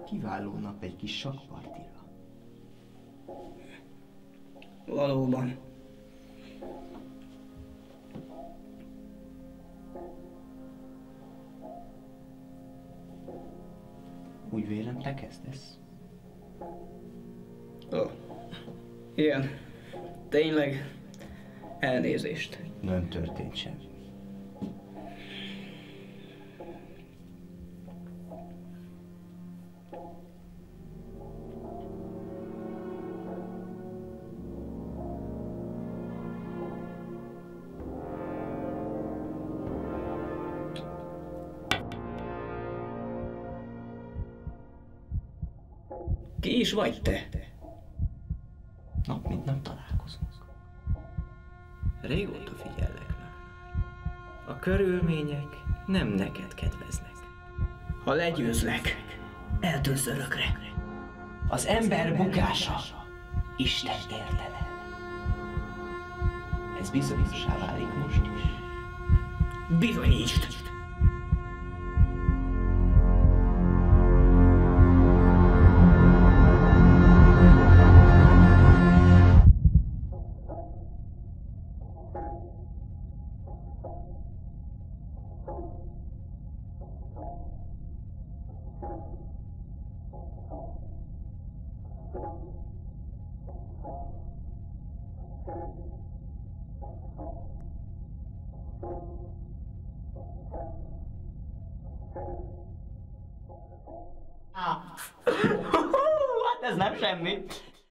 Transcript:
Kiváló nap egy kis sakkpartira. Valóban. Úgy vélem, te kezdesz. Ó, igen. Tényleg. Elnézést. Nem történt semmi. Ki is vagy te? Nap mint nap találkozunk. Régóta figyellek már. A körülmények nem neked kedveznek. Ha legyőzlek, eltűnsz örökre. Az ember bukása Isten érdeme. Ez bizonyossá válik most is. Bizonyítsd! Hát ez nem semmi.